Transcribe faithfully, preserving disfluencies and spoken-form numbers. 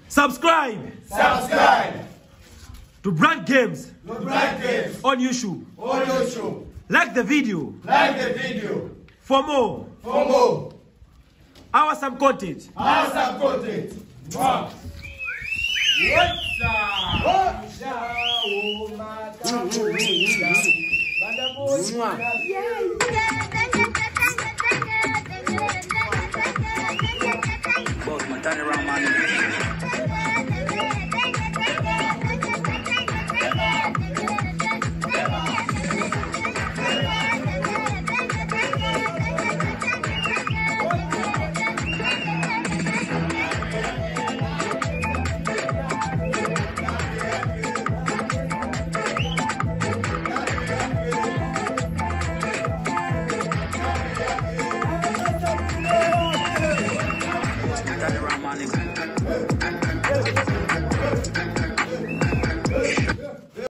Subscribe. Subscribe. To BradGamez. To BradGamez. On YouTube. On YouTube. Like the video. Like the video. For more. For more. Awesome content. Awesome content. Wow. What's up? What's up?